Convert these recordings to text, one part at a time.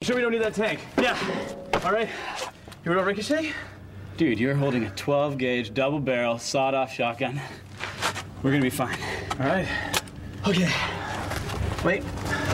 Sure we don't need that tank? Yeah. All right. You heard about Ricochet? Dude, you're holding a 12-gauge double-barrel sawed-off shotgun. We're gonna be fine. All right. Okay. Wait.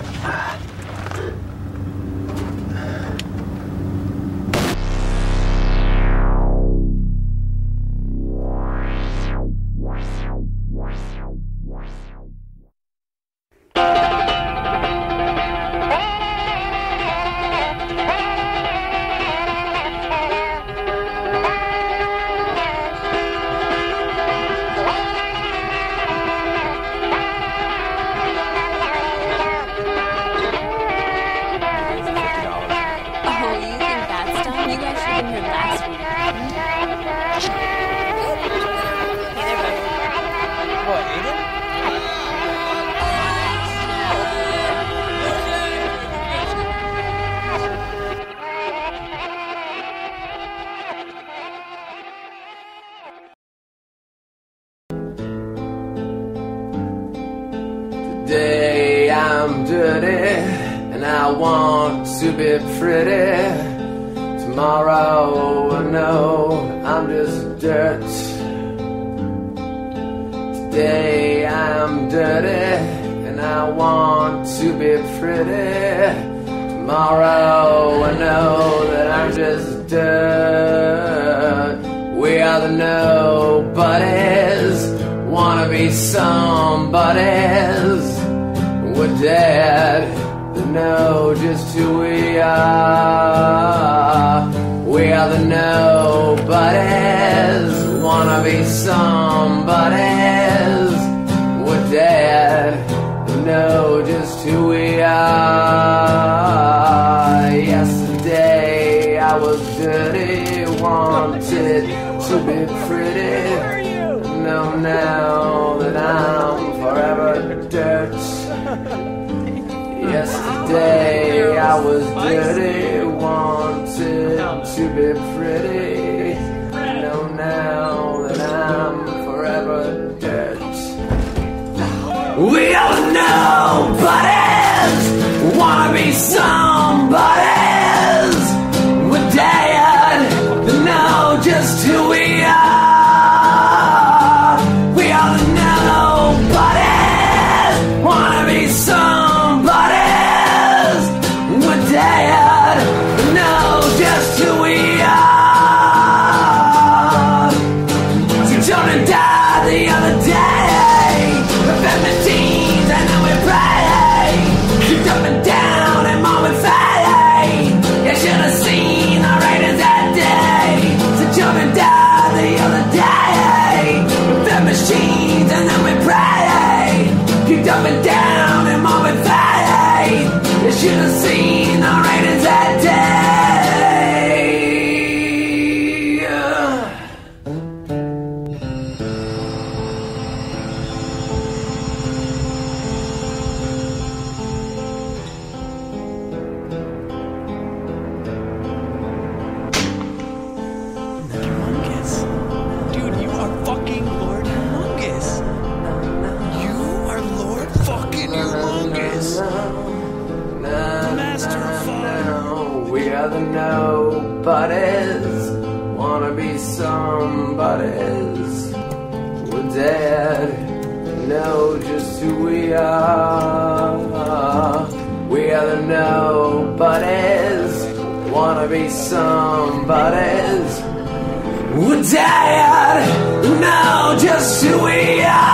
Today I'm dirty and I want to be pretty. Tomorrow I know I'm just dirt. Today I'm dirty and I want to be pretty. Tomorrow I know that I'm just dirt. We are the nobodies, wanna be somebodies. We're dead to know just who we are. We are the nobodies, wanna be somebodies. We're dead to know just who we are. Yesterday I was dirty, wanted to be pretty. Know now that I'm forever dirt. Yesterday I was dirty, wanted to be pretty. Know now that I'm forever dirt. We are nobodies, wanna be somebodies. We're dead to know just who we are. We are the nobodies, wanna be somebodies. We're dead to know just who we are. So Jonah died the other day, the 15s, and then we pray. Keep up and down and mom and fade. You should have seen the ratings that day. So Jonah died the other day, the machines, and then we pray. Keep up and down and mom and fade. You should have seen the ratings that day. Dude, you are fucking Lord Humongous. You are Lord fucking Humongous. Master of fun. We are the nobodies, wanna be somebodies. We're dead, know just who we are. We are the nobodies, wanna be somebodies. We're dead, know just who we are.